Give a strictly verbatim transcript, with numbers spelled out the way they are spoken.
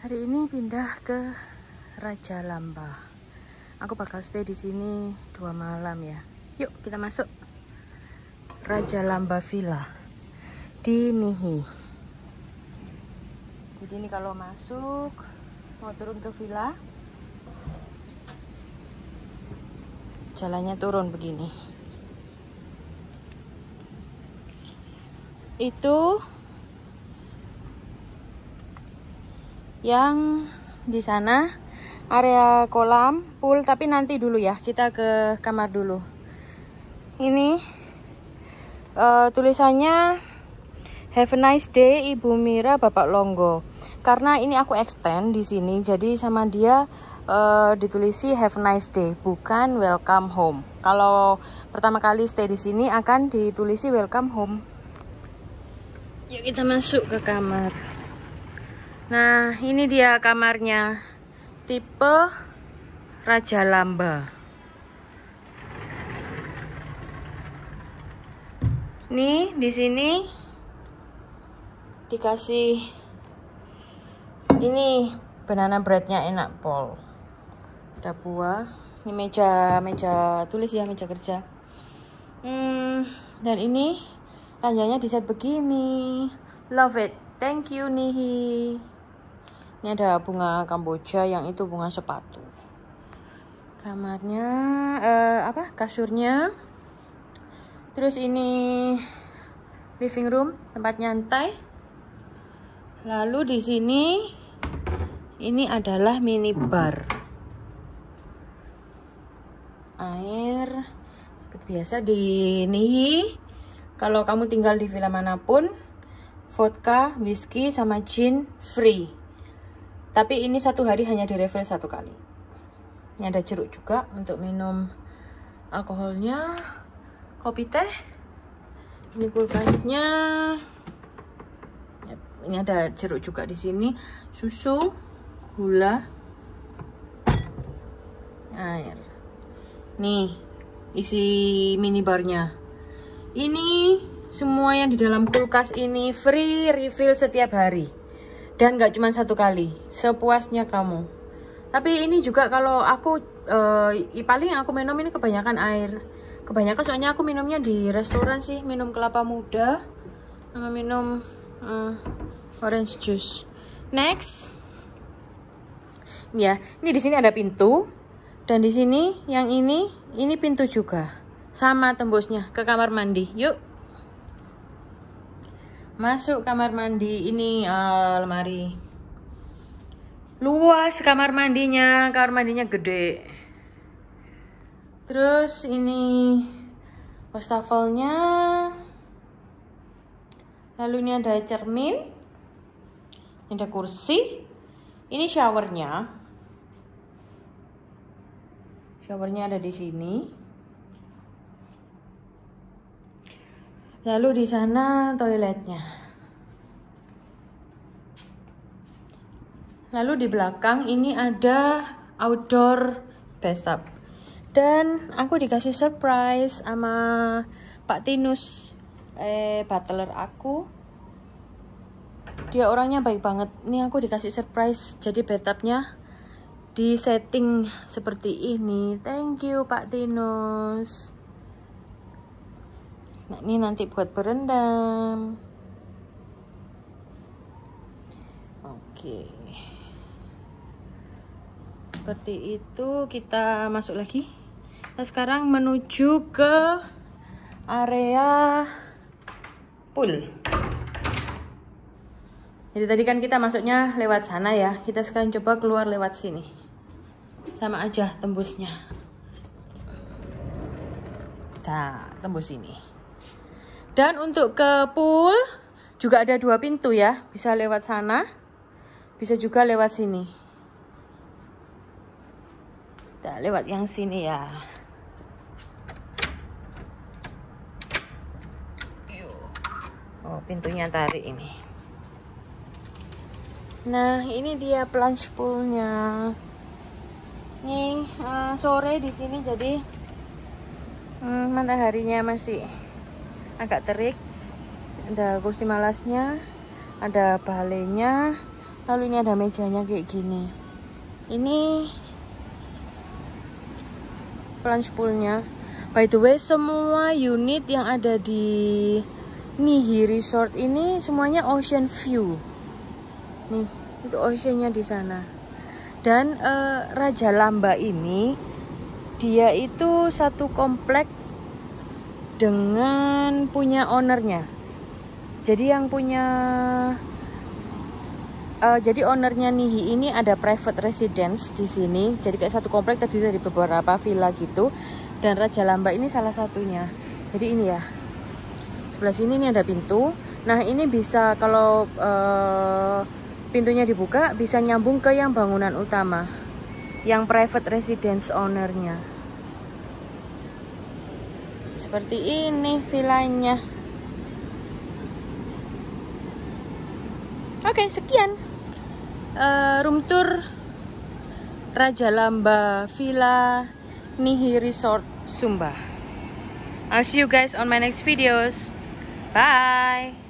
Hari ini pindah ke Raja Lamba. Aku bakal stay di sini dua malam ya. Yuk kita masuk Raja Lamba Villa di Nihi. Jadi ini kalau masuk mau turun ke villa, jalannya turun begini. Itu yang di sana area kolam, pool, tapi nanti dulu ya, kita ke kamar dulu. Ini uh, tulisannya Have a nice day Ibu Mira Bapak Longgo. Karena ini aku extend di sini, jadi sama dia uh, ditulisi Have a nice day, bukan welcome home. Kalau pertama kali stay di sini akan ditulisi welcome home. Yuk kita masuk ke kamar. Nah, ini dia kamarnya, tipe Raja Lamba. Nih, di sini dikasih ini banana breadnya enak pol. Ada buah. Ini meja meja tulis ya, meja kerja. Hmm, dan ini ranjangnya diset begini. Love it. Thank you Nihi. Ini ada bunga Kamboja, yang itu bunga sepatu. Kamarnya, eh, apa? Kasurnya. Terus ini living room, tempat nyantai. Lalu di sini ini adalah mini bar. Air seperti biasa di Nihi. Kalau kamu tinggal di villa manapun, vodka, whisky, sama gin free. Tapi ini satu hari hanya direfill satu kali. Ini ada jeruk juga untuk minum alkoholnya. Kopi teh. Ini kulkasnya. Ini ada jeruk juga di sini. Susu, gula, air. Nih, isi minibarnya. Ini semua yang di dalam kulkas ini free refill setiap hari. Dan nggak cuma satu kali, sepuasnya kamu. Tapi ini juga kalau aku uh, paling aku minum ini kebanyakan air. Kebanyakan soalnya aku minumnya di restoran sih, minum kelapa muda sama minum uh, orange juice. Next, ya, ini di sini ada pintu, dan di sini yang ini ini pintu juga, sama tembusnya ke kamar mandi. Yuk. Masuk kamar mandi. Ini uh, lemari. Luas kamar mandinya. Kamar mandinya gede. Terus ini wastafelnya. Lalu ini ada cermin. Ini ada kursi. Ini showernya. Showernya ada di sini. Lalu di sana toiletnya. Lalu di belakang ini ada outdoor bathtub. Dan aku dikasih surprise sama Pak Tinus, eh butler aku. Dia orangnya baik banget. Ini aku dikasih surprise, jadi bathtubnya di setting seperti ini. Thank you Pak Tinus. Nah, ini nanti buat berendam. Oke. Seperti itu, kita masuk lagi. Kita sekarang menuju ke area pool. Jadi tadi kan kita masuknya lewat sana ya. Kita sekarang coba keluar lewat sini. Sama aja tembusnya. Nah, tembus ini. Dan untuk ke pool juga ada dua pintu ya. Bisa lewat sana, bisa juga lewat sini. Kita lewat yang sini ya. Oh, pintunya tarik ini. Nah, ini dia plunge poolnya. Nih, uh, sore di sini jadi hmm, mataharinya masih agak terik. Ada kursi malasnya, ada balenya, Lalu ini ada mejanya kayak gini. Ini plunge poolnya. By the way, semua unit yang ada di Nihi Resort ini semuanya ocean view. Nih, itu oceannya di sana. Dan uh, Raja Lamba ini dia itu satu komplek dengan punya ownernya. Jadi yang punya Uh, jadi ownernya Nihi ini ada private residence di sini. Jadi kayak satu komplek terdiri dari beberapa villa gitu. Dan Raja Lamba ini salah satunya. Jadi ini ya. Sebelah sini ini ada pintu. Nah ini bisa kalau uh, pintunya dibuka bisa nyambung ke yang bangunan utama, yang private residence ownernya. Seperti ini villanya. Oke, sekian uh, room tour Raja Lamba Villa Nihi Resort Sumba. I'll see you guys on my next videos. Bye.